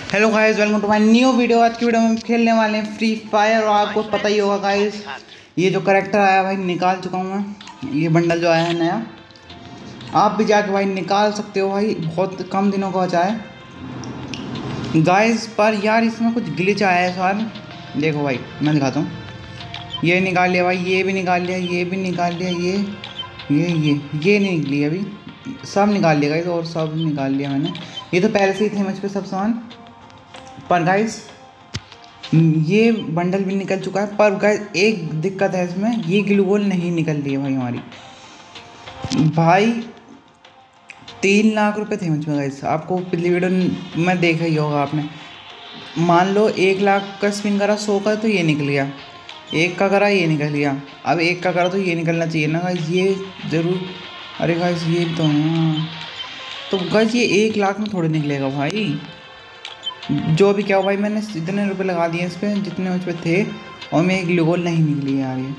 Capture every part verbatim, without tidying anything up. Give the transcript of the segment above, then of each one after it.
Hello guys, welcome to my new video. आज की video में हम खेलने वाले हैं फ्री फायर। और आपको पता ही होगा गाइस, ये जो करेक्टर आया भाई निकाल चुका हूँ मैं। ये बंडल जो आया है नया, आप भी जाके भाई निकाल सकते हो भाई, बहुत कम दिनों का बचा है गाइस। पर यार इसमें कुछ ग्लिच आया है इस बार। देखो भाई मैं दिखाता हूँ। ये निकाल लिया भाई, ये भी निकाल लिया, ये भी निकाल लिया, ये ये ये ये नहीं निकली अभी, सब निकाल लिया गाइस। और सब निकाल लिया मैंने। ये तो पहले से ही थे मुझ पे सब सामान। पर गाइस ये बंडल भी निकल चुका है। पर गाइस एक दिक्कत है इसमें, ये ग्लू वॉल नहीं निकल रही है भाई हमारी। भाई तीन लाख रुपए थे मुझ में गाइस। आपको पिछली वीडियो में देखा ही होगा आपने। मान लो एक लाख का स्पिन करा, सौ का तो ये निकल गया, एक का करा ये निकल गया, अब एक का करा तो ये निकलना चाहिए ना गाइस, ये ज़रूर। अरे गाइस ये तो हाँ, तो गाइस ये एक लाख में थोड़ी निकलेगा भाई। जो भी क्या हो भाई, मैंने इतने रुपए लगा दिए इस पर जितने उस पर थे, और मैं एक ग्लू वॉल नहीं निकली यार ये।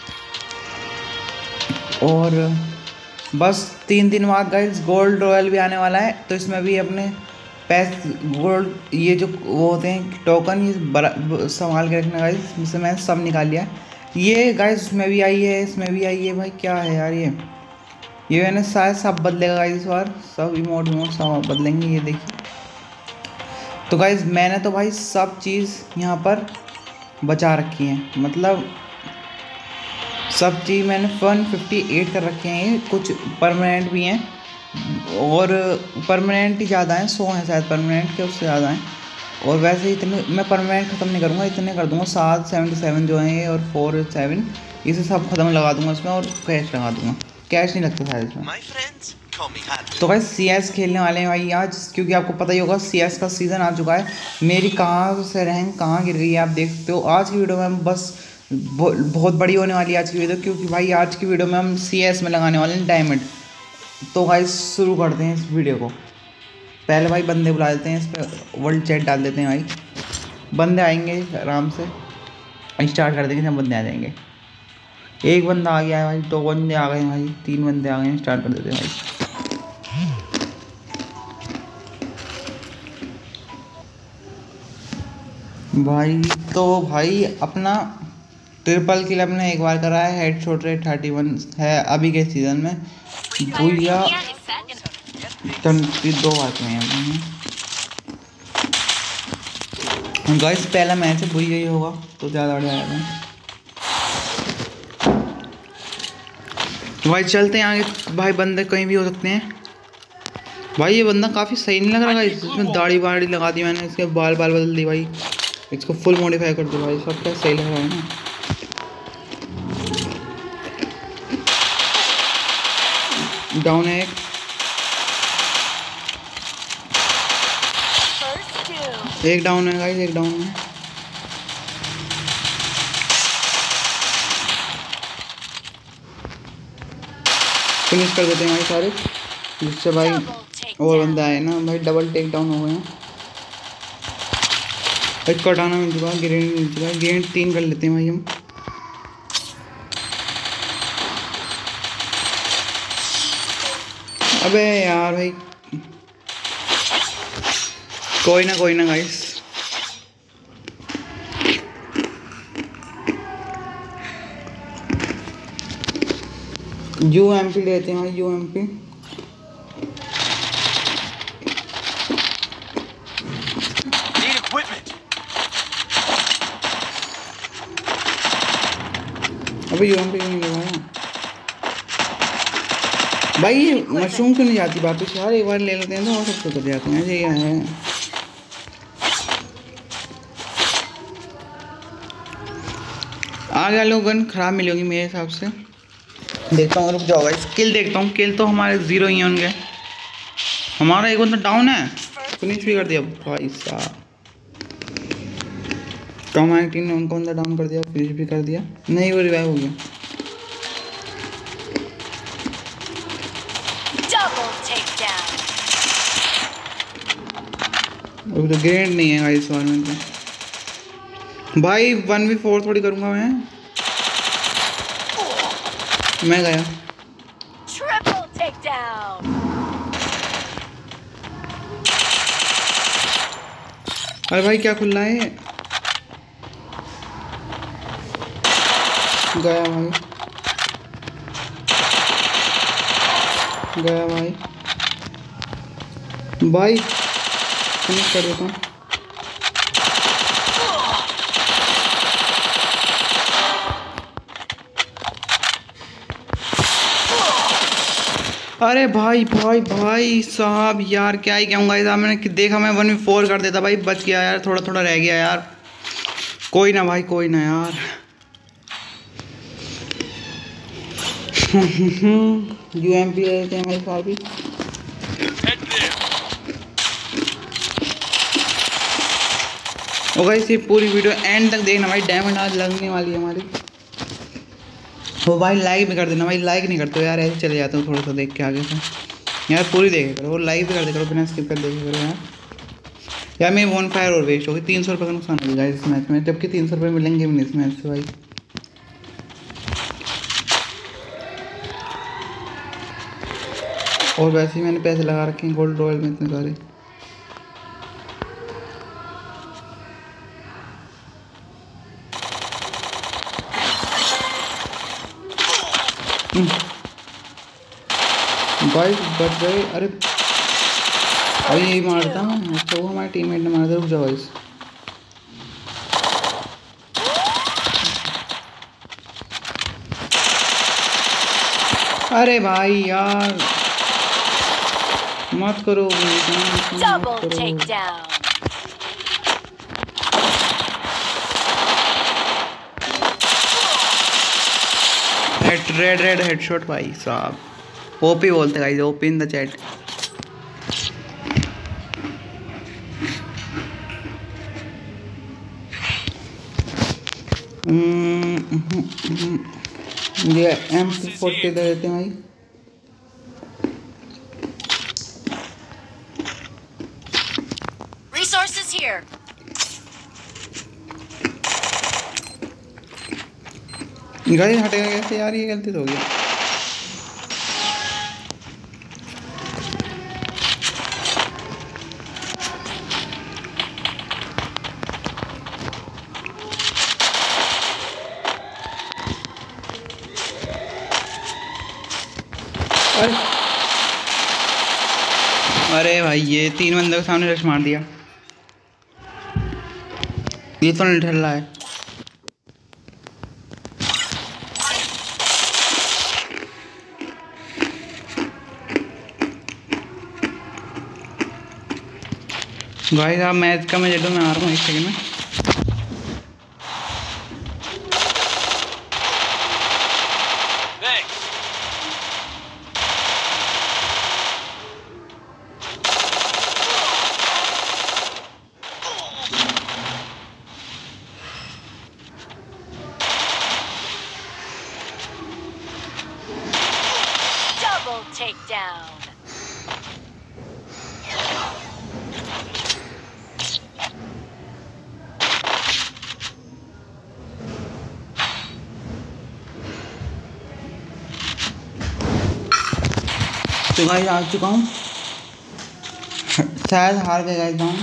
और बस तीन दिन बाद गाइस गोल्ड रॉयल भी आने वाला है, तो इसमें भी अपने पैसे गोल्ड ये जो वो होते हैं टोकन, ये संभाल के रखना गाइस। जिससे मैंने सब निकाल लिया। ये गाइस उसमें भी आई है, इसमें भी आई है भाई। क्या है यार ये ये मैंने शायद सब बदलेगा गाइस इस बार। सब इमोट इमोट सब बदलेंगे, ये देखिए। तो गाइज़ मैंने तो भाई सब चीज़ यहाँ पर बचा रखी है, मतलब सब चीज़ मैंने वन फिफ्टी एट कर रखे हैं। ये कुछ परमानेंट भी हैं, और परमानेंट ही ज़्यादा हैं, सौ हैं शायद परमानेंट के, उससे ज़्यादा हैं। और वैसे ही इतने मैं परमानेंट ख़त्म नहीं करूँगा, इतने कर दूँगा सात सेवेंटी सेवन जो हैं ये, और फोर सेवन इसे सब ख़त्म लगा दूँगा इसमें, और कैश लगा दूँगा। कैश नहीं लगता शायद इसमें। तो भाई सी एस खेलने वाले हैं भाई आज, क्योंकि आपको पता ही होगा सी एस का सीज़न आ चुका है। मेरी कहाँ से रैंक कहाँ गिर गई है आप देख सकते हो। आज की वीडियो में हम बस बहुत बड़ी होने वाली है आज की वीडियो, क्योंकि भाई आज की वीडियो में हम सी एस में लगाने वाले हैं डायमंड। तो भाई शुरू करते हैं इस वीडियो को। पहले भाई बंदे बुला देते हैं, इस पर वर्ल्ड चैट डाल देते हैं भाई। बंदे आएंगे आराम से, स्टार्ट कर देंगे, सब बंदे आ जाएंगे। एक बंदा आ गया है भाई, दो बंदे आ गए हैं भाई, तीन बंदे आ गए हैं, स्टार्ट कर देते हैं भाई। भाई तो भाई अपना ट्रिपल किल अपने एक बार करा है, headshot rate thirty one है अभी के सीज़न में। भूया ट्वेंटी दो बार में हैं गाइस। पहला मैच है, भूया ही होगा तो ज़्यादा बढ़िया है। भाई चलते हैं आगे। भाई बंदे कहीं भी हो सकते हैं भाई। ये बंदा काफ़ी सही नहीं लग रहा गाइस, इसमें दाढ़ी बाड़ी लगा दी मैंने, इसके बाल बाल बदल दी भाई, इसको फुल मॉडिफाई कर दो भाई, सब क्या सही लग रहा है ना। डाउन है एक, एक डाउन है गाइस, एक डाउन है। फिनिश कर देते हैं भाई सारे, जिससे भाई और बंदा आए ना भाई। डबल टेक डाउन हो गए हैं। एक कटाना मिल चुका है, ग्रेनेड मिल चुका है। ग्रेनेड तीन कर लेते हैं भाई हम। अबे यार भाई, कोई ना कोई ना गाइस। यू एम पी लेते हैं भाई, यू एम पी। अबे यू एम पी क्यों नहीं लगाया भाई? ये मशरूम क्यों नहीं जाती वापस यार? एक बार ले लेते हैं तो और सब तो जाते हैं। ये है आगे वालों गन खराब मिलेगी मेरे हिसाब से। देखता हूँ, रुक जाओ भाई, किल देखता हूँ। किल तो हमारे ज़ीरो ही होंगे। हमारा एक बंदा डाउन है, फिनिश भी कर दिया भाई साहब। तो हमारी टीम ने उनको बंदा डाउन कर दिया, फिनिश भी कर दिया। नहीं वो रिवाइव हो गया। तो ग्रेनेड नहीं है भाई इस बार में तो। भाई वन वी फोर थोड़ी करूँगा मैं मैं गया। अरे भाई क्या खुल रहा है? गया भाई, गया भाई, भाई फिनिश कर देता हूँ। अरे भाई भाई भाई साहब यार क्या ही कहूँगा इस मैंने देखा, मैं वन वी फोर कर देता भाई, बच गया यार, थोड़ा थोड़ा रह गया यार। कोई ना भाई, कोई ना यार। यू एम पी आए थे हमारे साथ भी। और इसी पूरी वीडियो एंड तक देखना भाई, डायमंड आज लगने वाली है हमारी। वो भाई लाइक भी कर देना भाई, लाइक नहीं करते हो यार, ऐसे चले जाते हो थोड़ा सा देख के आगे से यार, पूरी देखे करो, लाइक भी कर दे करो, बिना स्किप कर देखे करो यार। यार मेरी वन फायर और वेस्ट होगी, तीन सौ रुपये का नुकसान हो गया इस मैच में, जबकि तीन सौ रुपये मिलेंगे भी नहीं इस मैच से भाई। और वैसे ही मैंने पैसे लगा रखे हैं गोल्ड रॉयल में इतने सारे। भाई बच गए। अरे अरे यही मारता हूँ, अच्छा वो हमारे टीममेट ने मार दिया। रुक जाओ भाई, अरे भाई यार मत करो, मत करो। रेड रेड हेडशॉट भाई साहब, ओपी बोलते guys, OP in the chat. ये एम फोर्टी दे देते हैं भाई। Resources here. गाइस हटेगा कैसे यार, ये गलती तो हो गई। अरे अरे भाई ये तीन बंदे के सामने रश मार दिया, ये तो नहीं ढल रहा है। भाई आप मैच का मैं जडो में आ रहा हूँ एक सेकंड में। Double takedown. तो गाइस आ चुका हूँ, शायद हार गए गाइस हम।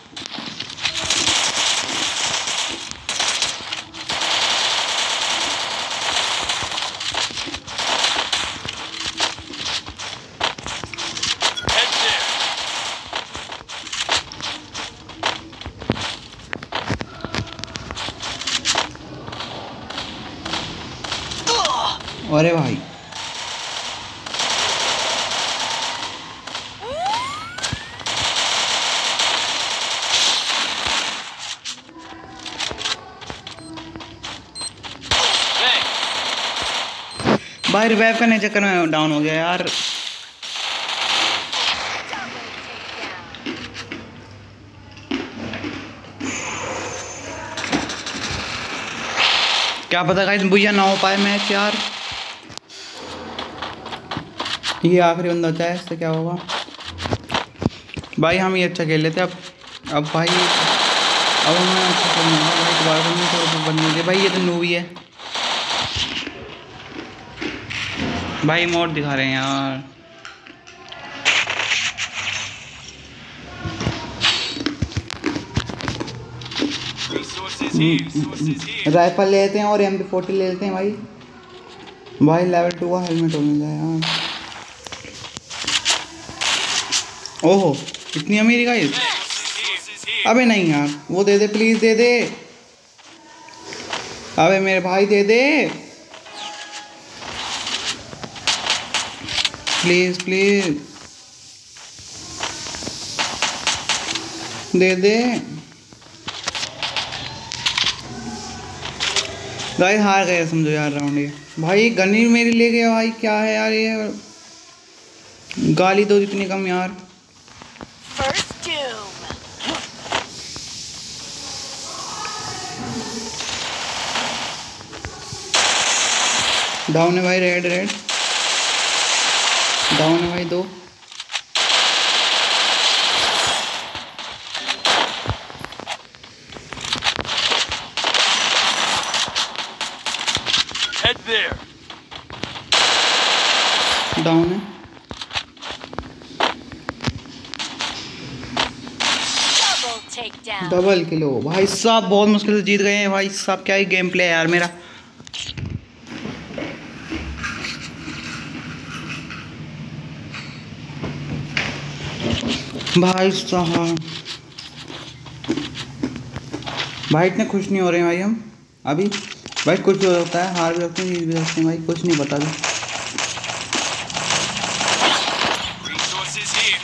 अरे भाई भाई रिवाइव करने चक्कर में डाउन हो गया यार। क्या पता गाइस भैया ना हो पाए मैच यार, ये आखिरी बंदा होता है, इससे क्या होगा भाई। हम ये अच्छा खेल लेते अब अब भाई, अब हमें अच्छा खेलना होगा भाई, दोबारा नहीं तो बनने दे भाई, ये तो नूबी है भाई, मोड दिखा रहे हैं यार। राइफल ले लेते हैं और एम पी फोर्टी ले लेते हैं भाई। भाई लेवल टू का हेलमेट हो मिल जाए यार। ओहो इतनी अमीरी गाइस। अबे नहीं यार वो दे दे प्लीज दे दे। अबे मेरे भाई दे दे प्लीज प्लीज दे दे। गाइस हार गए समझो यार राउंड ये। भाई गनी मेरी ले गया भाई क्या है यार ये। गाली दो जितनी कम यार। First doom. डाउन है भाई रेड रेड डाउन है भाई दो। Head there. डाउन है। Double takedown. डबल किलो भाई साहब बहुत मुश्किल से जीत गए हैं भाई साहब। क्या ही गेम प्ले है यार मेरा। भाई साहब भाई इतने खुश नहीं हो रहे हैं भाई हम अभी। भाई कुछ भी होता है हार भी सकते हैं जीत भी सकते हैं भाई कुछ नहीं पता भी। Resources here.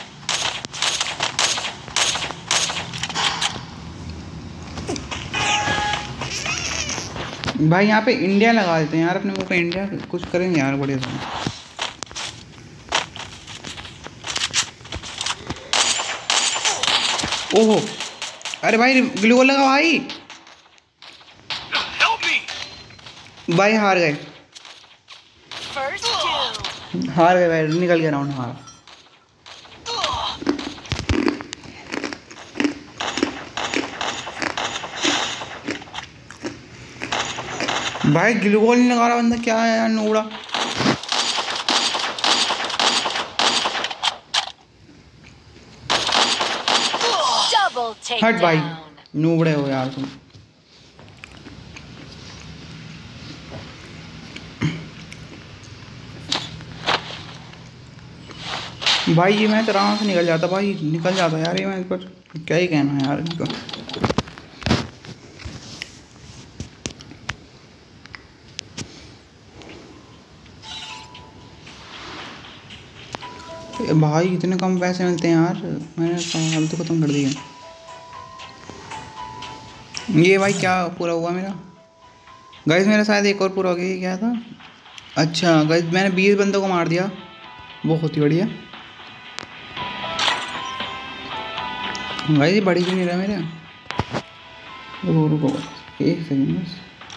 भाई यहाँ पे इंडिया लगा देते हैं यार अपने मुंह पे। इंडिया कुछ करेंगे यार बढ़िया से। ओहो अरे भाई ग्लू लगा भाई। Help me. भाई हार गए First doom. हार गए भाई निकल गया राउंड हमारा। भाई ग्लूकोल नहीं लगा रहा बंदा क्या है यार नूबड़ा। Double हट भाई takedown. नूबड़े हो यार तुम। भाई ये मैच आराम से निकल जाता भाई निकल जाता यार ये मैच पर क्या ही कहना है यार इनको। भाई इतने कम पैसे मिलते हैं यार। मैंने फालतू खत्म कर दिया। ये भाई क्या पूरा हुआ मेरा। गाइस मेरा शायद एक और पूरा हो गया। ये क्या था। अच्छा गाइस मैंने बीस बंदों को मार दिया बहुत ही बढ़िया। गाइस ये बड़ी क्यों नहीं रहा मेरा। रुको रुको एक सेकंड बस।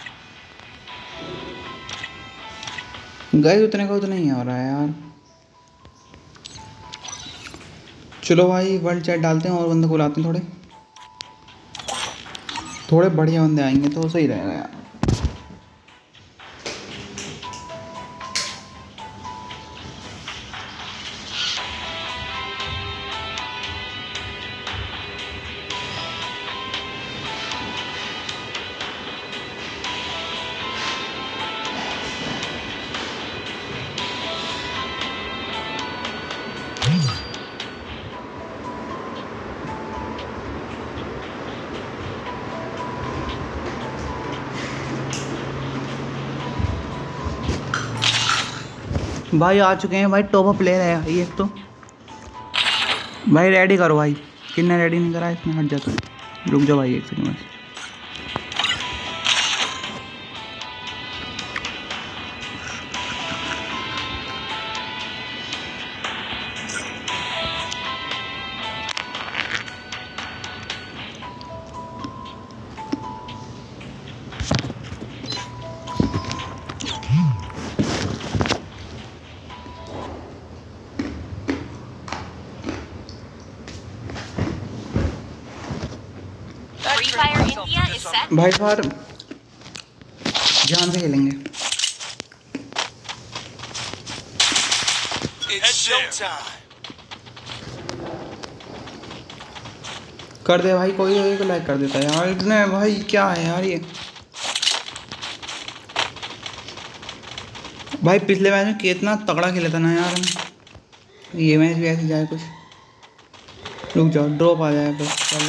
गाइस उतने का उतना ही हो रहा है यार। चलो भाई वर्ल्ड चैट डालते हैं और बंदे को लाते हैं। थोड़े थोड़े बढ़िया बंदे आएंगे तो सही रहेगा यार। भाई आ चुके हैं भाई टॉप अप प्लेयर है ये तो। भाई रेडी करो भाई। किन्ने रेडी नहीं करा इसमें हट जाता। रुक जाओ भाई एक सेकंड बस। Free Fire India is set. भाई फार जान से खेलेंगे। It's showtime. कर दे भाई, कोई कोई को लाइक कर देता है यार इतने भाई, क्या है यार ये भाई। पिछले मैच में कितना तगड़ा खेला था ना यार हम, ये मैच भी ऐसे जाए कुछ। रुक जाओ, ड्रॉप आ जाए बस चलो।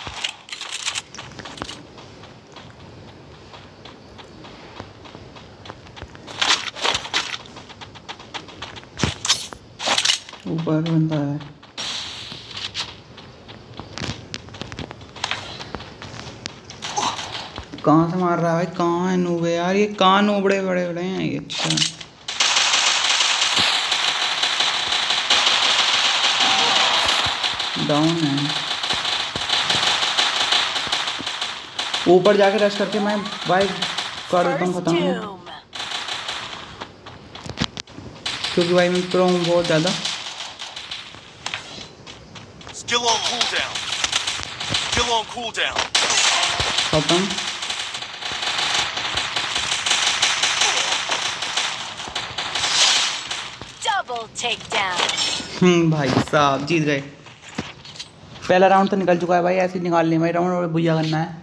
ऊपर बंदा है, कहाँ से मार रहा है भाई? कहाँ है नूबे यार? ये कहाँ नूबड़े बड़े बड़े हैं ये। अच्छा डाउन है, ऊपर जाके रश करके मैं भाई कर देता हूँ First खत्म, doom. क्योंकि भाई मैं प्रो हूँ बहुत ज़्यादा। Still on cooldown. Still on cooldown. खत्म। Double takedown. हम्म भाई साहब जीत गए। पहला राउंड तो निकल चुका है भाई, ऐसे ही निकाल लिया भाई राउंड, और भुजा करना है।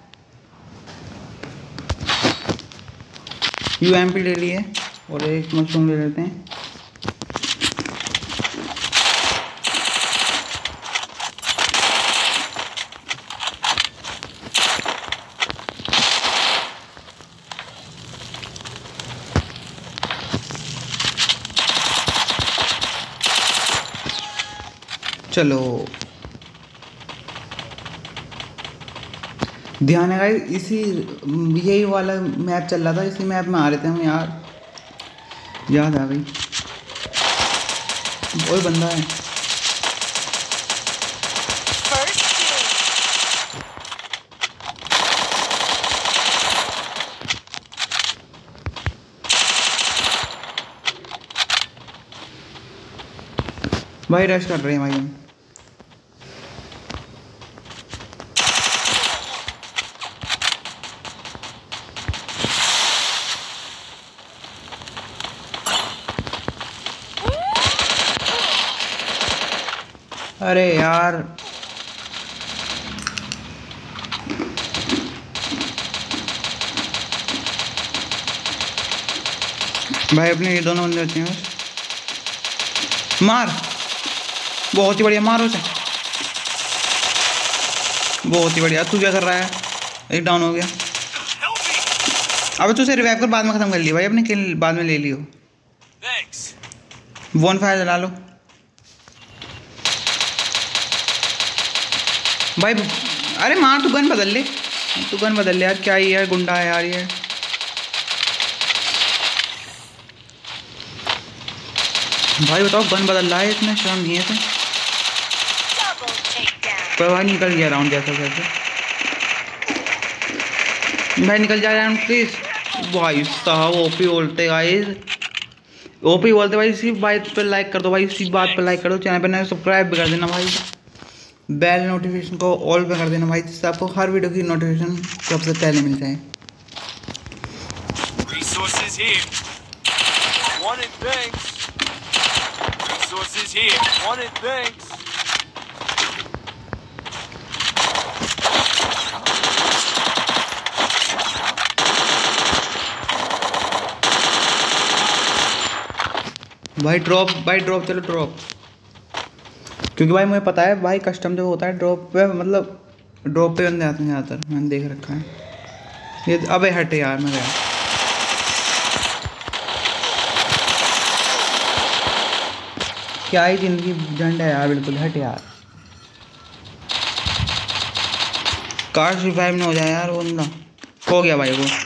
यूएमपी ले लिए और एक मशरूम ले लेते हैं। चलो ध्यान है गाइस, इसी यही वाला मैप चल रहा था, इसी मैप में आ रहे थे हम यार, याद आ गई। वही बंदा है। First doom. भाई रश कर रहे हैं भाई हम। अरे यार भाई अपने ये दोनों बंदे होते हैं बस। मार, बहुत ही बढ़िया, मारो उसे, बहुत ही बढ़िया। तू क्या कर रहा है? एक डाउन हो गया। अब तू उसे रिवाइव कर बाद में ख़त्म कर लिया भाई, अपने किल बाद में ले लियो। Thanks. वन फायर जला लो भाई। अरे मार, तू गन बदल ले, तू गन बदल ले यार, क्या ही यार गुंडा है यार ये। भाई बताओ, गन बदल रहा है, इतने शर्म नहीं है थे। Double takedown. पर भाई निकल गया राउंड जैसा जैसे। भाई निकल जा राउंड प्लीज। भाई साहब ओपी बोलते गाइस, ओपी बोलते भाई। इसी बात पे लाइक कर दो भाई, इसी बात पे लाइक कर दो, चैनल पे नए सब्सक्राइब भी कर देना भाई, बेल नोटिफिकेशन को ऑल पे कर देना भाई, जिससे आपको हर वीडियो की नोटिफिकेशन सबसे पहले मिल जाए। Resources here. Wanted thanks. Resources here. Wanted thanks. भाई ड्रॉप, भाई ड्रॉप, चलो ड्रॉप, क्योंकि भाई मुझे पता है भाई कस्टम जो होता है ड्रॉप पे, मतलब ड्रॉप पे बंदे आते हैं ज़्यादातर, मैंने देख रखा है ये। अबे हटे यार, मैं गया। क्या ही जिंदगी झंड है यार, बिल्कुल हट यार। कार रिवाइव ना हो जाए यार, वो बंदा हो गया भाई वो।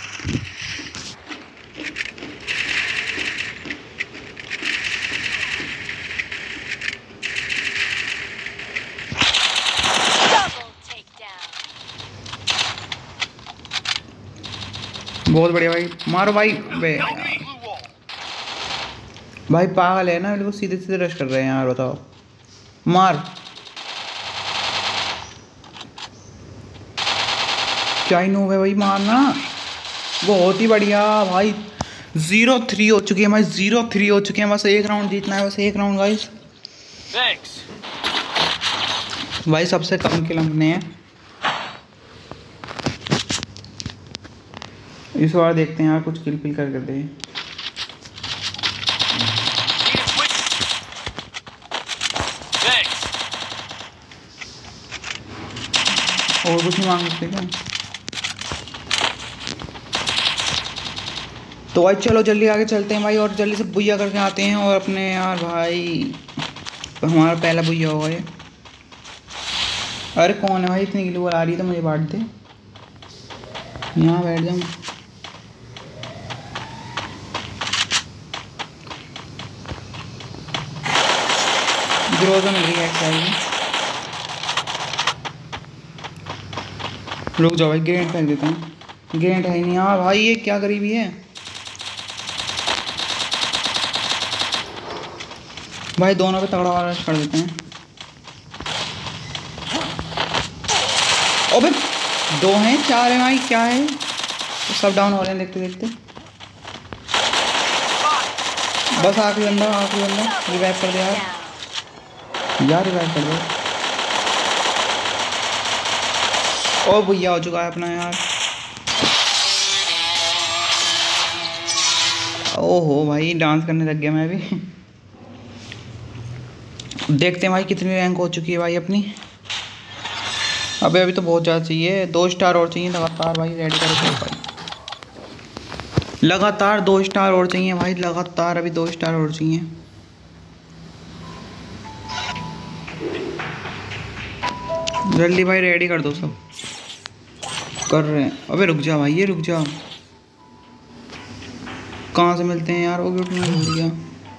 Double takedown. बहुत बढ़िया भाई, मारो भाई। बे Help me, blue wall. भाई पागल है ना, बिल्कुल सीधे सीधे रश कर रहे हैं यार, बताओ। मार, क्या ही नूब है भाई, मारना। बहुत ही बढ़िया भाई, जीरो थ्री हो चुकी है भाई, जीरो थ्री हो चुके हैं। बस एक राउंड जीतना है, बस एक राउंड गाइस। Thanks. भाई सबसे कम किल हमने हैं, इस बार देखते हैं यार कुछ किल पिल करके दे। और कुछ नहीं मांग सकते क्या? तो भाई चलो जल्दी आगे चलते हैं भाई और जल्दी से बुइया करके आते हैं और अपने यार भाई हमारा पहला बुइया होगा ये। अरे कौन है भाई इतनी गिली बोल आ रही है तो मुझे बांट दे। यहाँ बैठ जाऊँ। ग्रोजा मिल रही है एक्साइड। रुक जाओ भाई ग्रेनेड फेंक देता हूँ। ग्रेनेड है ही नहीं। हाँ भाई ये क्या गरीबी है भाई। दोनों पे तगड़ा वाला कर देते हैं। अबे दो हैं चार हैं भाई क्या है। सब डाउन हो रहे हैं देखते देखते। बस आखिरी बंदा आखिरी बंदा रिवाइव कर दे यार। यार रिवाइव कर दो। ओ भैया हो चुका है अपना यार। ओहो भाई डांस करने लग गया मैं भी। देखते हैं भाई कितनी रैंक हो चुकी है भाई अपनी। अबे अभी तो बहुत ज़्यादा चाहिए। दो स्टार और चाहिए लगातार भाई। रेडी करो भाई लगातार दो स्टार और चाहिए भाई। लगातार अभी दो स्टार और चाहिए। जल्दी भाई रेडी कर दो सब। कर रहे हैं। अबे रुक जा भाई ये रुक जा। कहाँ से मिलते हैं यार? वो गिफ्ट में भूल गया।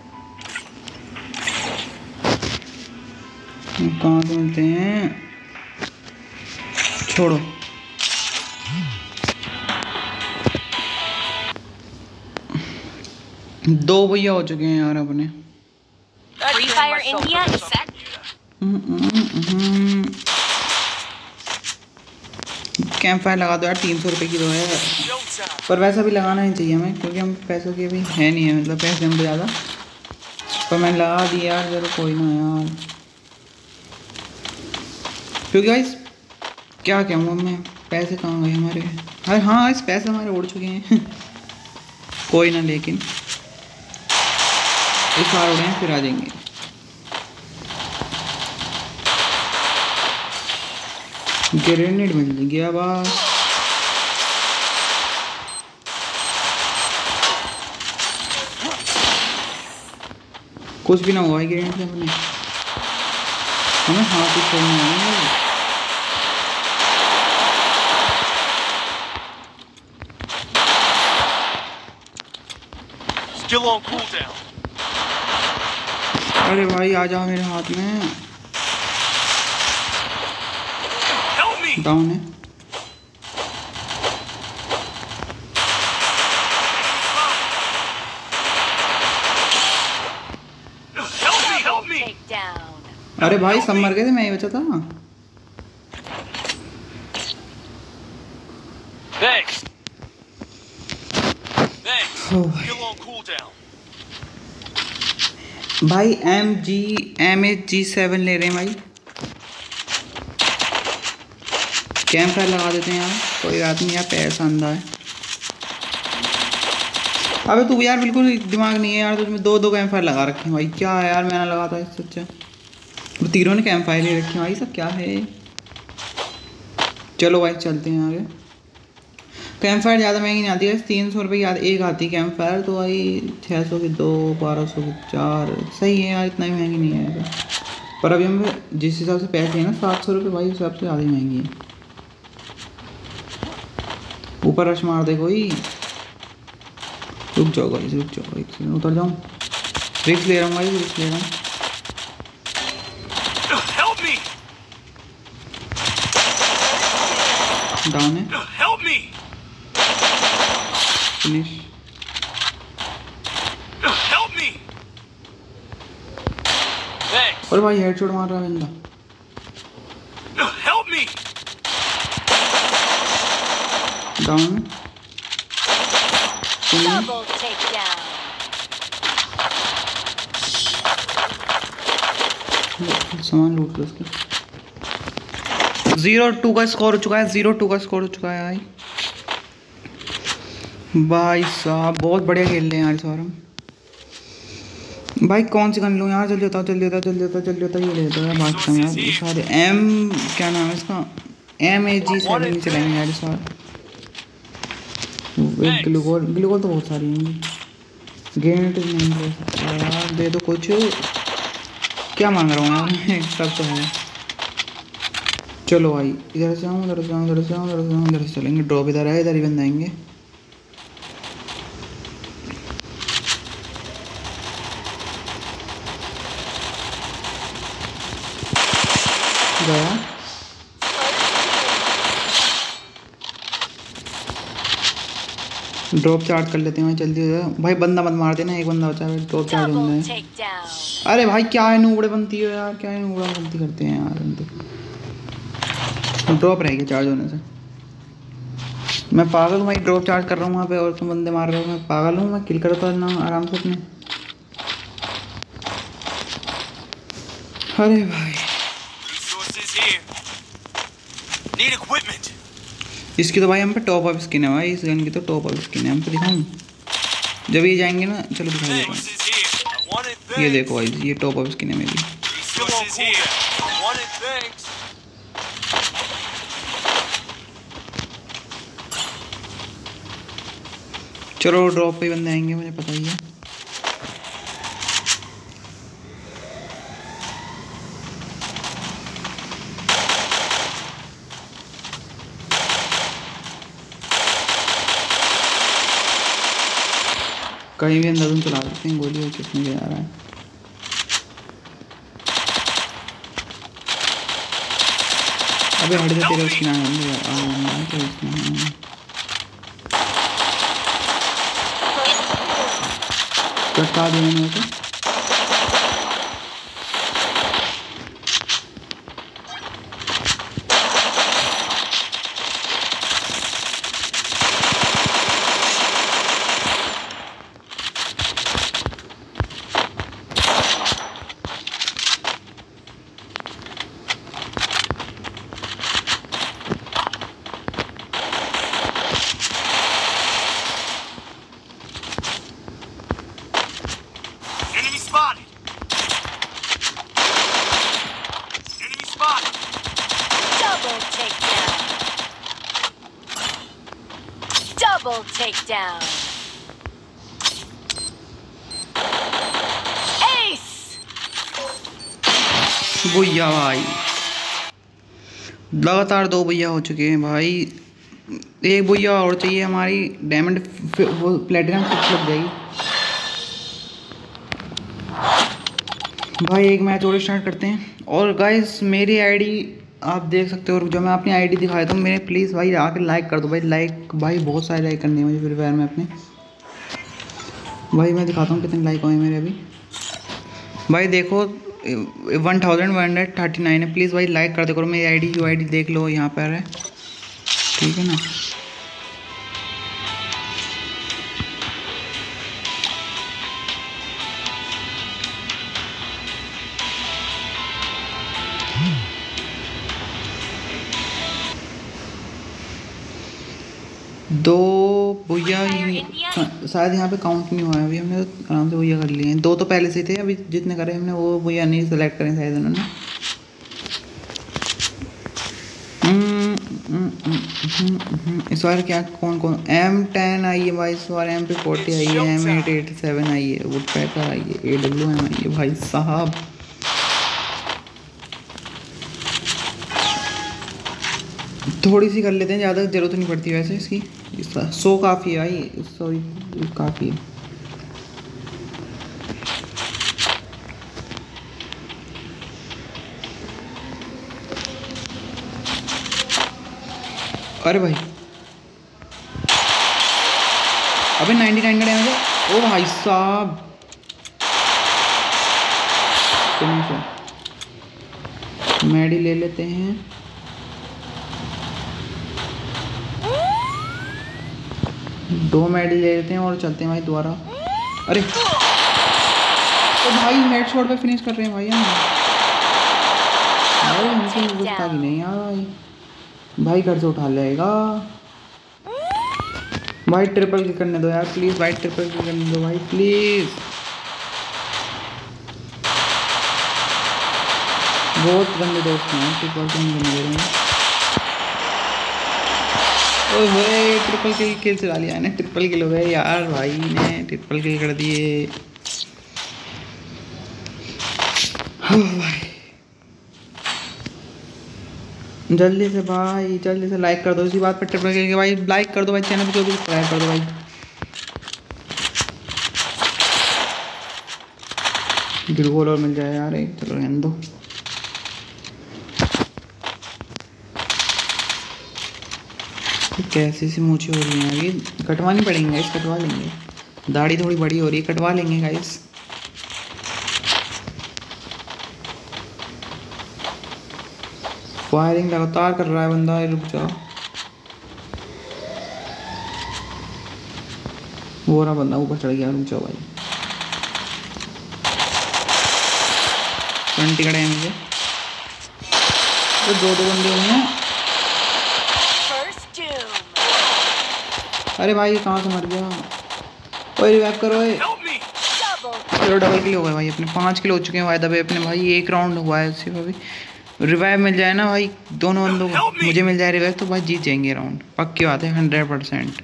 कहाँ से मिलते हैं? छोड़ो। दो भैया हो चुके हैं यार अपने। Free Fire India is set. Campfire लगा दो यार। तीन सौ रुपये की तो है पर वैसा भी लगाना ही चाहिए हमें क्योंकि हम पैसों के भी है नहीं है। मतलब पैसे हम तो ज़्यादा पर मैंने लगा दिया यार। चलो कोई ना यार क्योंकि गाइस क्या क्या हूँ मैं। पैसे कहाँ गए हमारे? अरे हाँ इस पैसे हमारे उड़ चुके हैं। कोई ना लेकिन इस बार उड़े हैं फिर आ जाएंगे। ग्रेनेड मिल गया बस। कुछ भी ना हुआ है ग्रेनेड से अपने। हमें हाथ ही छोड़ना है। Still on cooldown. अरे भाई आ जाओ मेरे हाथ में। Help me. डाउन है। Help me, help me. Take down. अरे भाई सब मर गए थे मैं ही बचा था। Thanks. Thanks. Still on cooldown. भाई M G M H G seven ले रहे हैं भाई। कैंप फायर लगा देते हैं यार। कोई बात नहीं यार पैसा अंधा है। अबे तू यार बिल्कुल दिमाग नहीं है यार। तो तुम्हें दो दो कैंप फायर लगा रखे हैं भाई। क्या है यार मैंने लगा था इससे अच्छा। तो तीनों ने कैंप फायर ले रखे हैं भाई। सब क्या है? चलो भाई चलते हैं आगे। कैंप फायर ज़्यादा महंगी नहीं आती है। तीन सौ रुपये की एक आती है कैंप फायर। तो भाई छः सौ की दो बारह सौ की चार सही है यार। इतना ही महंगी नहीं है पर अभी हम जिस हिसाब से पैसे हैं ना सात सौ रुपये भाई उस हिसाब से ज़्यादा महंगी है। ऊपर रश मार दे कोई। रुक जाओ भाई रुक जाओ एक सेकंड उतर जाऊँ। रिस्क ले रहा हूँ भाई रिस्क ले रहा हूँ। डाउन है। फिनिश। और भाई हेडशॉट मार रहा है बंदा। डाउन। Double takedown. सामान लूट लो उसका। जीरो टू का स्कोर हो चुका है। जीरो टू का स्कोर हो चुका है भाई। भाई साहब बहुत बढ़िया खेल रहे हैं यार इस बार हम। भाई कौन सी गन लूँ यार, जल्दी होता जल्दी होता जल्दी होता जल्दी होता ये ले लेता है भागता हूँ यार। ये सारे एम क्या नाम है इसका, एम ए जी सेवन ही चलाएंगे यार इस बार। एक ग्लूकोल ग्लूकोल तो बहुत सारी हैं। गेट नहीं ले सकता यार, दे दो कुछ। क्या मांग रहा हूँ यार मैं, सब तो है। चलो भाई इधर से आऊँ उधर से आऊँ उधर से आऊँ उधर से आऊँ इधर से चलेंगे। ड्रॉप इधर है, इधर ही बंद आएंगे। गया ड्रॉप चार्ज कर लेते हैं जल्दी से भाई। बंदा मत मार देना, एक बंदा बचा है। ड्रॉप चार्ज होना है। अरे भाई क्या है नूबड़े बनती हो यार, क्या है नूबड़ा बनती करते हैं यार बंदे। ड्रॉप रहेगी चार्ज होने से। मैं पागल हूँ भाई, ड्रॉप चार्ज कर रहा हूँ वहाँ पे और तुम बंदे मार रहे हो। मैं पागल हूँ, मैं किल करता ना आराम से अपने। अरे भाई Need equipment. इसकी तो भाई हम पे टॉप अप स्किन है भाई। इस गन की तो टॉप अप स्किन है। हम पे दिखाऊँ जब ये जाएंगे ना, चलो दिखा देता हूँ। ये देखो भाई, ये टॉप अप स्किन है मेरी। चलो ड्रॉप पे बंदे आएंगे, मुझे पता ही है। कहीं भी अंदर चला सकते हैं गोली, और कितने जा रहा है। अबे हट जा, तेरे उसकी ना है तो इसमें कटा देना मेरे को। Double takedown. Ace. भैया भाई लगातार दो भैया हो चुके हैं भाई। एक भैया और चाहिए, हमारी डायमंड वो प्लेटिनम फिक्स लग जाएगी भाई। एक मैच और स्टार्ट करते हैं। और गाइस मेरी आईडी आप देख सकते हो, जो मैं अपनी आईडी दिखा देता हूँ। मेरे प्लीज़ भाई आके लाइक कर दो भाई। लाइक भाई बहुत सारे लाइक करने हैं मुझे फ्री फायर में अपने। भाई मैं दिखाता हूँ कितने लाइक हुए मेरे अभी। भाई देखो one thousand one hundred thirty nine है। प्लीज़ भाई लाइक कर दो करो। मेरी आईडी की आईडी देख लो, यहाँ पर है, ठीक है ना। दो भैया शायद यहाँ पे काउंट नहीं हुआ है अभी। हमने तो आराम से भैया कर लिए हैं। दो तो पहले से थे, अभी जितने करे हमने वो भैया नहीं सेलेक्ट करें शायद उन्होंने। इस बार क्या कौन कौन एम टेन आई है भाई। इस बार एम पे फोर्टी आई है, एम एट एटी सेवन आई है, वुड पैकर आई है, ए डब्ल्यू एम आई है भाई साहब। थोड़ी सी कर लेते हैं, ज़्यादा ज़रूरत नहीं पड़ती वैसे इसकी। सो काफ़ी है भाई, सॉरी काफ़ी है। अरे भाई अबे नाइन्टी नाइन का डैमेज है। ओ भाई साहब मैडी ले लेते हैं। दो मेडल ले लेते हैं और चलते हैं भाई दोबारा। अरे तो भाई हेडशॉट पे फिनिश कर रहे हैं भाई हम। भाई हमसे गुस्सा की नहीं यार भाई। भाई घर से उठा लेगा भाई ट्रिपल किल करने दो यार प्लीज भाई, ट्रिपल किल करने दो भाई प्लीज। बहुत गंदे दोस्त हैं, ट्रिपल किल नहीं करने दे रहे हैं। ओए ट्रिपल किल किल चला लिया है, ट्रिपल किल हो गए यार, भाई ने ट्रिपल किल कर दिए। हाँ भाई जल्दी से भाई, जल्दी से लाइक कर दो इसी बात पर, ट्रिपल किल के भाई लाइक कर दो भाई, चैनल को भी सब्सक्राइब कर दो भाई। गिरगोल और मिल जाए यार एक, चलो रहने दो। कैसी सी मूछें हो रही हैं अभी, कटवानी पड़ेंगी गाइस, कटवा लेंगे। दाढ़ी थोड़ी बड़ी हो रही है, कटवा लेंगे गाइस। फायरिंग लगातार कर रहा है बंदा, रुक जाओ। वो रहा बंदा ऊपर चढ़ गया, रुक जाओ भाई। ट्वेंटी का डैमेज है, तो दो दो बंदे हुए हैं। अरे भाई कहाँ से मर गया, ओए रिवाइव करो ओए। चलो डबल किल हो गए भाई अपने, पाँच किल हो चुके हैं भाई दबे अपने भाई, एक राउंड हुआ है सिर्फ अभी। रिवाइव मिल जाए ना भाई दोनों बंदों को, मुझे मिल जाए रिवाइव तो भाई जीत जाएंगे राउंड, पक्की बात है हंड्रेड परसेंट।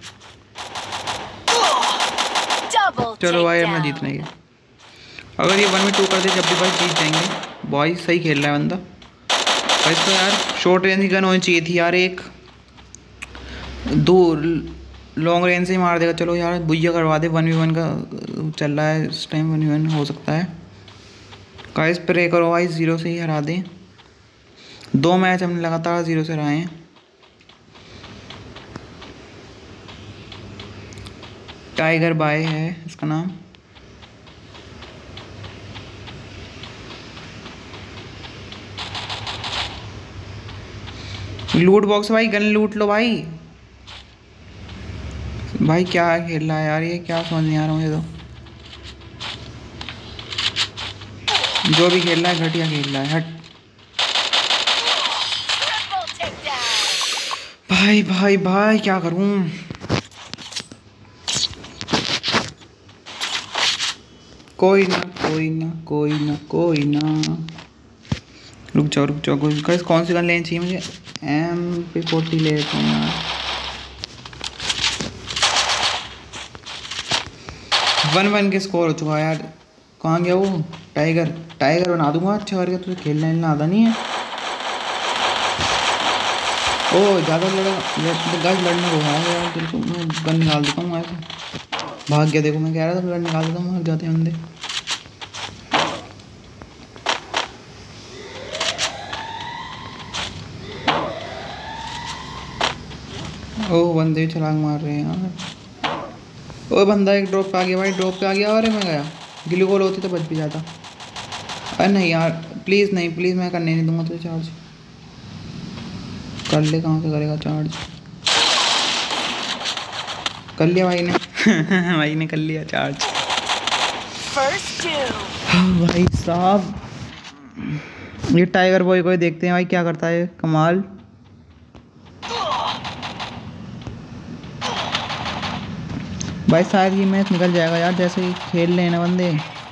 चलो भाई अपना जीतना ही है, अगर ये वन में टू कर दे जब भी भाई जीत जाएंगे। भाई सही खेल रहा है बंदा भाई, इसको यार शॉर्ट रेंज की गन होनी चाहिए थी यार, एक दो लॉन्ग रेंज से ही मार देगा। चलो यार बुइया करवा दे, वन वी वन का चल रहा है इस टाइम, वन वी वन हो सकता है। गाइस प्रे करो भाई ज़ीरो से ही हरा दें, दो मैच हमने लगातार ज़ीरो से हराए हैं। टाइगर बाय है इसका नाम। लूट बॉक्स भाई, गन लूट लो भाई। भाई क्या खेल रहा है यार ये, क्या समझ नहीं आ रहा मुझे तो, जो भी खेल रहा है घटिया खेल रहा है, हट। भाई भाई भाई क्या करूं, कोई ना कोई ना कोई ना कोई ना, रुक जाओ रुक जाओ। कोई कौन सी गन लेनी चाहिए मुझे, एम पी फोर्टी ले लेता हूँ यार। वन वन के स्कोर हो चुका है यार, कहाँ गया वो टाइगर, टाइगर बना दूंगा अच्छा करके, तुझे खेलना खेलना आता नहीं है। ओ ज़्यादा लड़ा गाइस, लड़ने को है यार, तेरे को मैं गन निकाल देता हूँ ऐसे, भाग गया देखो, मैं कह रहा था गन निकाल देता हूँ, भाग जाते हैं बंदे। ओ बंदे छलांग मार रहे हैं यार, ओ बंदा एक ड्रॉप पे आ गया भाई, ड्रॉप पे आ गया। अरे मैं गया, ग्लूकोल होती तो बच भी जाता। अरे नहीं यार प्लीज़ नहीं, प्लीज़ मैं करने नहीं दूंगा तुझे चार्ज, कर ले, कहाँ से करेगा चार्ज, कर लिया भाई ने भाई ने कर लिया चार्ज। हाँ भाई साहब, ये टाइगर बॉय को देखते हैं भाई क्या करता है, कमाल। भाई शायद ये मैच निकल जाएगा यार, जैसे ही खेल रहे हैं ना बंदे।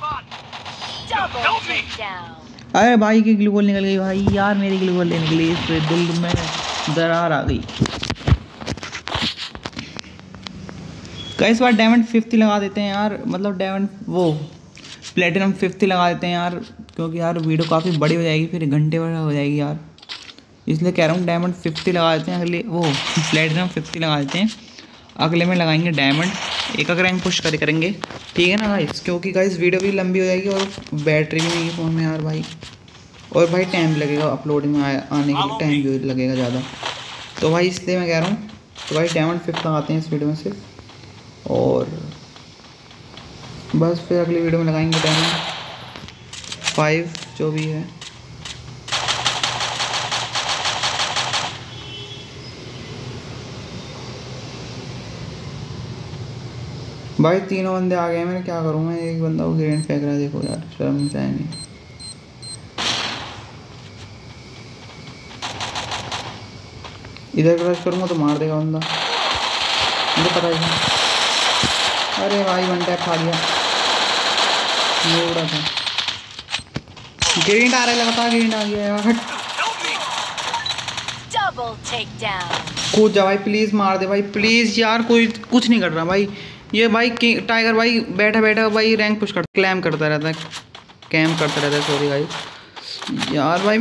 अरे भाई की ग्लूकोल निकल गई भाई यार, मेरी ग्लूकोल लेने के लिए इस दिल में दरार आ गई। कई बार डायमंड फिफ्टी लगा देते हैं यार, मतलब डायमंड वो प्लेटिनम फिफ्टी लगा देते हैं यार, क्योंकि यार वीडियो काफ़ी बड़ी हो जाएगी, फिर घंटे बड़ा हो जाएगी यार, इसलिए कह रहा हूँ डायमंड फिफ्टी लगा देते हैं, अगले वो प्लेटिनम फिफ्टी लगा देते हैं, अगले में लगाएंगे डायमंड, एक एक रैंक पुश कर करेंगे, ठीक है ना गाइस, क्योंकि गाइस वीडियो भी लंबी हो जाएगी और बैटरी भी नहीं है फ़ोन में यार भाई, और भाई टाइम लगेगा अपलोडिंग में आने के लिए, टाइम भी लगेगा ज़्यादा, तो भाई इसलिए मैं कह रहा हूँ। तो भाई डायमंड फिफ्थ लगाते हैं इस वीडियो में सिर्फ, और बस फिर अगली वीडियो में लगाएंगे डायमंड फाइव जो भी है। भाई तीनों बंदे आ गए, मैं क्या करूँ, मैं एक बंदा वो ग्रेनेड फेंक रहा है, देखो यार शर्म चाहे नहीं। इधर क्रश करूँगा तो मार देगा बंदा। मुझे पता ही था। अरे भाई वन टैप खा लिया, ये उड़ा था। ग्रीन आ रहा है लगातार, ग्रीन आ गया यार। Double takedown. कूद जा भाई, प्लीज़ मार दे भाई, प्लीज़ यार। कोई कुछ नहीं कर रहा भाई। ये भाई टाइगर भाई बैठा बैठा भाई रैंक पुश कर क्लैम करता रहता है, कैम करता रहता है। सॉरी भाई यार भाई।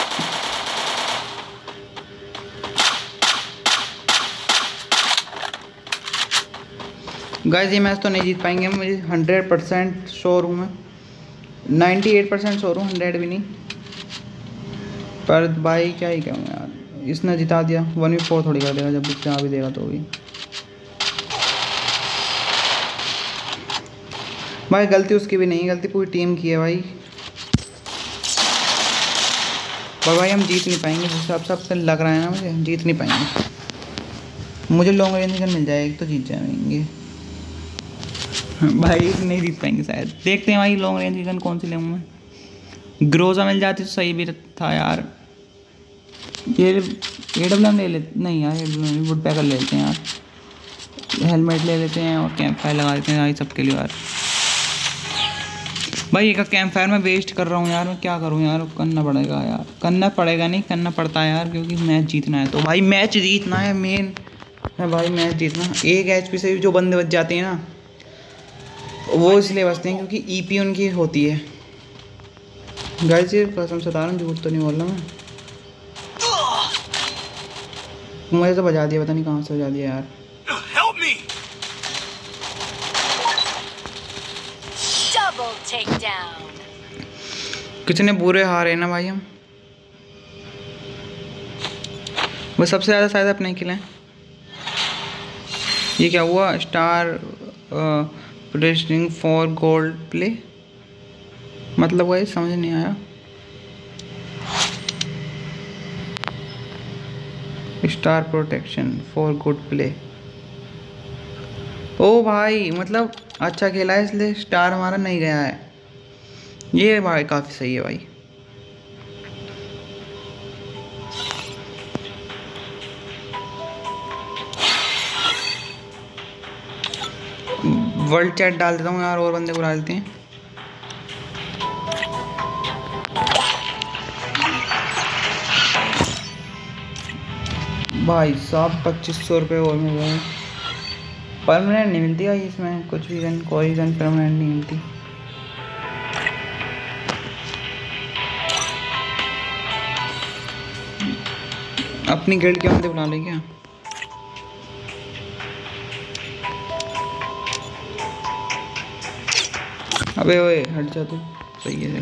गाइस ये मैच तो नहीं जीत पाएंगे, मुझे हंड्रेड परसेंट श्योर हूँ मैं, नाइन्टी एट परसेंट श्योर हूँ, हंड्रेड भी नहीं। पर भाई क्या ही कहूँ यार, इसने जिता दिया। वन वी फोर थोड़ी कर देगा, जब जितना भी देगा तो भी। भाई गलती उसकी भी नहीं, गलती पूरी टीम की है भाई। पर भाई हम जीत नहीं पाएंगे, जिस हिसाब से आपसे लग रहा है ना, मुझे जीत नहीं पाएंगे। मुझे लॉन्ग रेंज गन मिल जाएगी तो जीत जाएंगे भाई। नहीं जीत पाएंगे शायद, देखते हैं भाई। लॉन्ग रेंज गन कौन सी लेऊँ मैं? ग्रोजा मिल जाती तो सही भी था यार। ये ए डब्ल्यू एम ले लेते, नहीं यार A W M woodpecker ले लेते हैं यार। हेलमेट ले लेते हैं और कैंप फायर लगा देते हैं भाई सबके लिए यार। भाई एक कैंप फायर में वेस्ट कर रहा हूँ यार, मैं क्या करूँ यार। करना पड़ेगा यार, करना पड़ेगा नहीं करना पड़ता है यार, क्योंकि मैच जीतना है। तो भाई मैच जीतना है, मेन है भाई मैच जीतना। एक एच पी से जो बंदे बच जाते हैं ना, वो इसलिए बचते हैं क्योंकि ई पी उनकी होती है। गाइस ये कसम से बता रहा हूँ, झूठ तो नहीं बोल रहा मैं। मुझे तो बजा दिया, पता नहीं कहाँ से बजा दिया यार। Help me! Double takedown. कितने बुरे हारे ना भाई हम। वो सबसे ज़्यादा शायद अपने खिलाए। ये क्या हुआ? Star protecting for gold play, मतलब वही समझ नहीं आया। Star protection for good play. ओ भाई मतलब अच्छा खेला है इसलिए स्टार हमारा नहीं गया है। ये भाई काफ़ी सही है भाई। वर्ल्ड चैट डाल देता हूँ यार, और बंदे को डालते हैं। भाई साहब पच्चीस सौ रुपये और मिल गए। परमानेंट नहीं मिलती भाई इसमें, कुछ भी गन कोई गन परमानेंट नहीं मिलती। अपनी गिल्ड के बंदे बुला ले क्या? अबे ओए हट जा तू, सही है।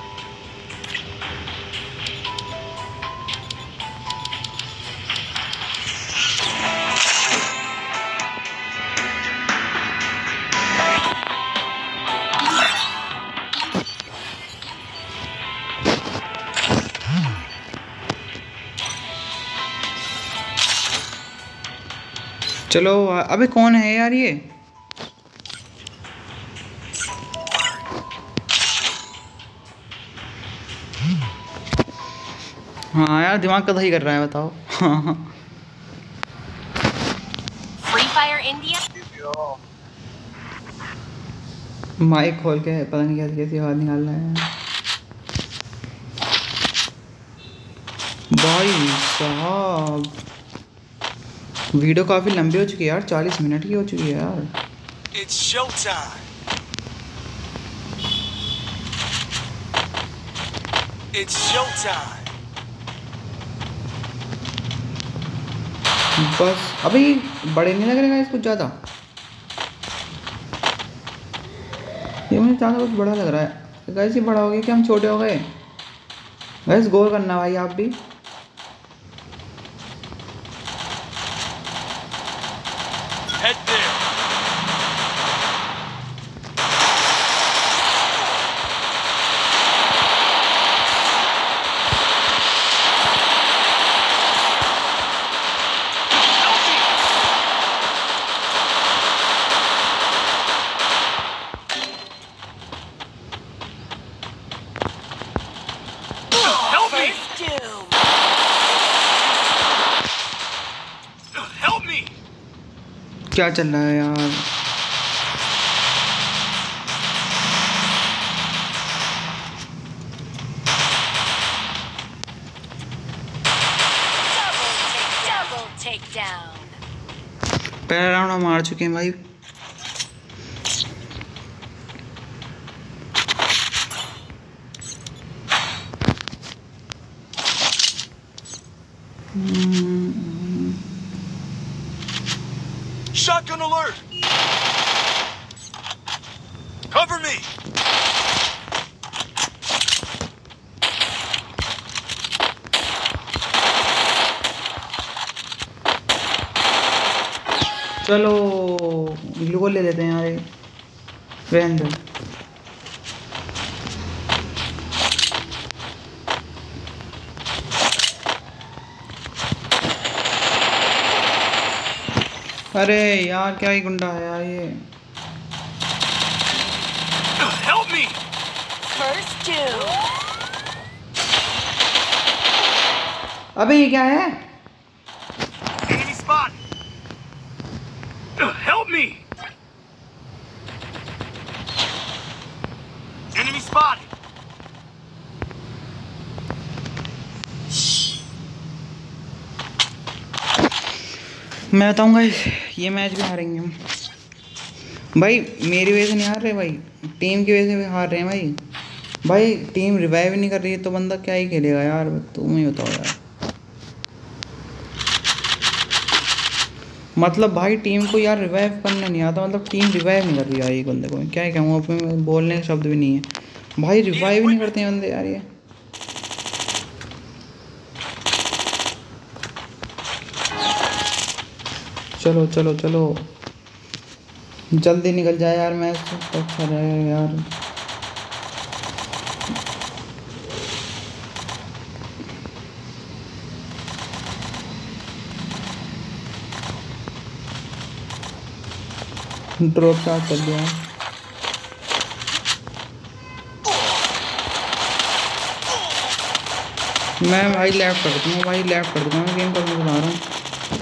चलो अबे कौन है यार ये? हाँ यार दिमाग का दही कर रहा है, बताओ। Free Fire India. माइक खोल के पता नहीं कैसी कैसी आवाज निकाल रहा है भाई साहब। वीडियो काफी लंबी हो चुकी है यार, चालीस मिनट की हो चुकी है यार। It's showtime. It's showtime. बस अभी बड़े नहीं लग रहे हैं कुछ ज़्यादा। ये मुझे ज़्यादा कुछ बड़ा लग रहा है। गाइस ये बड़ा हो गया कि हम छोटे हो गए? गाइस गौर करना भाई आप भी। Head there. Help me! Doom. क्या चल रहा है यार? Double takedown. पहला राउंड हम हार चुके हैं भाई। Shotgun alert! Cover me! चलो ग्लूकोल ले लेते हैं यार, रहने दो। अरे यार क्या ही गुंडा है यार ये। Help me! First two. अबे ये क्या है? Enemy spot! Help me! Enemy spotted! मैं बताऊंगा ये मैच भी हारेंगे हम भाई। मेरी वजह से नहीं हार रहे भाई, टीम की वजह से भी हार रहे हैं भाई। भाई टीम रिवाइव नहीं कर रही है तो बंदा क्या ही खेलेगा यार, तुम ही बताओ यार। मतलब भाई टीम को यार रिवाइव करना नहीं आता, मतलब टीम रिवाइव नहीं कर रही यार ये बंदे को। क्या ही कहूँ, अपने बोलने के शब्द भी नहीं है भाई। रिवाइव नहीं करते हैं बंदे यार ये। चलो चलो चलो जल्दी निकल जाए यार मैच तो अच्छा रहेगा यार। ड्रॉप स्टार्ट कर दिया। मैं भाई लेफ्ट कर दूँगा भाई, लेफ्ट कर दूँगा। मैं गेम करने बता रहा हूँ।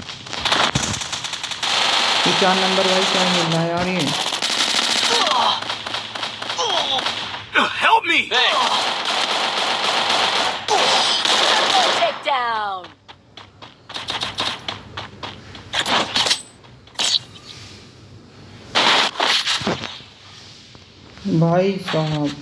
ये चार नंबर भाई क्या मिल रहा है यार ये। Help me! Double takedown. भाई साहब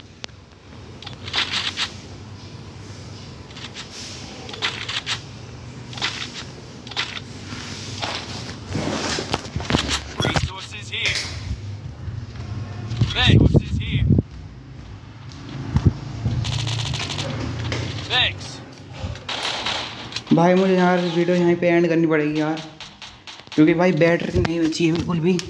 Resources here. Resources here. Thanks. भाई मुझे यार वीडियो यहीं पे एंड करनी पड़ेगी यार, क्योंकि भाई बैटरी नहीं बची है बिल्कुल भी।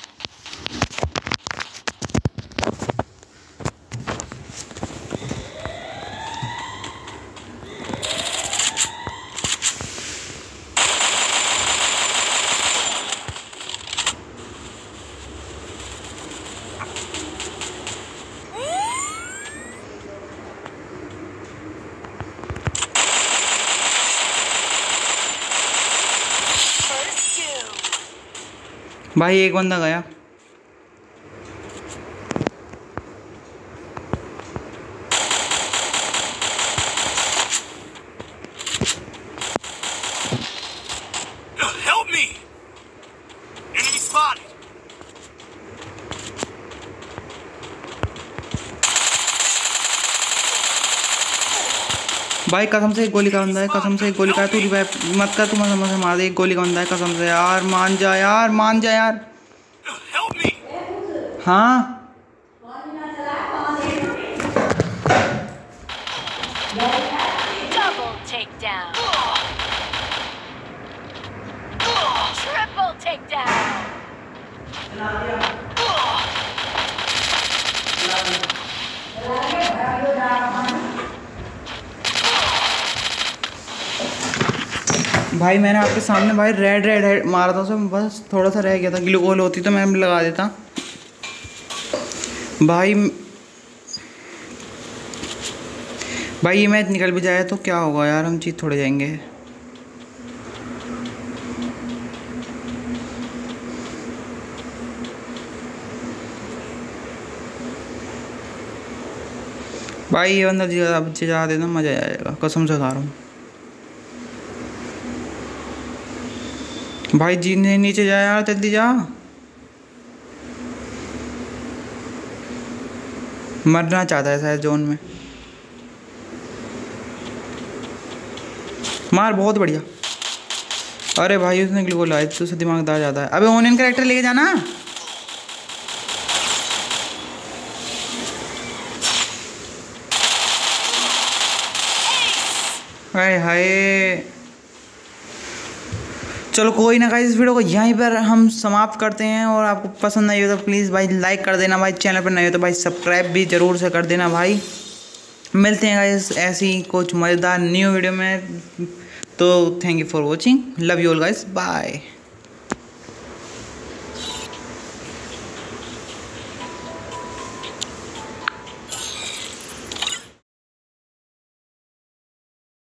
भाई एक बंदा गया। Help me! Enemy spotted! भाई कसम से एक गोली का बंदा है, कसम से एक गोली का है। तू रिवाइव मत कर, तू मत मत मार दे। एक गोली का बंदा है कसम से यार। मान जा यार, मान जा यार। Help me! हाँ Double takedown. Triple takedown. भाई मैंने आपके सामने भाई रेड रेड हेड मारा था, उसमें बस थोड़ा सा रह गया था। ग्लूकोल होती तो मैं लगा देता भाई। भाई ये मैच निकल भी जाए तो क्या होगा यार, हम जीत थोड़े जाएंगे। भाई ये बंदा अब जा देना, मज़ा आ जाएगा, कसम से खा रहा हूँ। भाई जी ने नीचे जा यार, जल्दी जा। मरना चाहता है शायद जोन में। मार, बहुत बढ़िया। अरे भाई उसने ग्लू लाया तो उससे दिमागदार जाता है। अबे ओनियन कैरेक्टर लेके जाना। हाय हाय, चलो कोई ना गाइस, इस वीडियो को यहीं पर हम समाप्त करते हैं। और आपको पसंद नहीं हो तो प्लीज़ भाई लाइक कर देना भाई, चैनल पर नहीं हो तो भाई सब्सक्राइब भी ज़रूर से कर देना भाई। मिलते हैं गाइस ऐसी कुछ मज़ेदार न्यू वीडियो में। तो thank you for watching, love you all guys, bye.